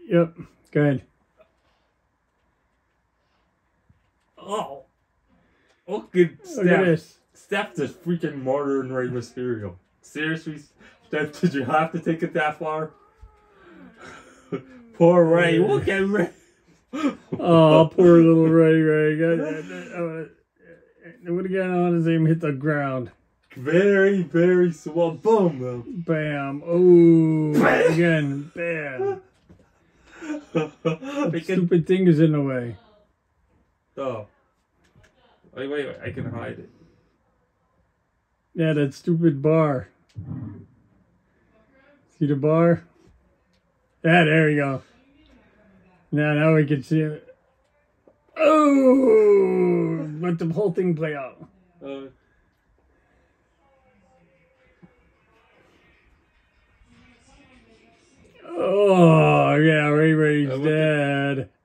Yep. Go ahead. Oh. Look at Look at this. Steph just freaking murdering Rey Mysterio. Seriously, Steph, did you have to take it that far? Poor Rey. Look at Rey. Oh, poor little Rey Rey. It would have gotten on his aim, hit the ground. Very, very small. Boom. Bam. Oh, again. Bam. That stupid thing is in the way. Oh. Wait. I can hide it. Yeah, that stupid bar. See the bar? Yeah, there you go. Now we can see it. Oh! Let the whole thing play out. Oh, yeah, Rey Rey's dead.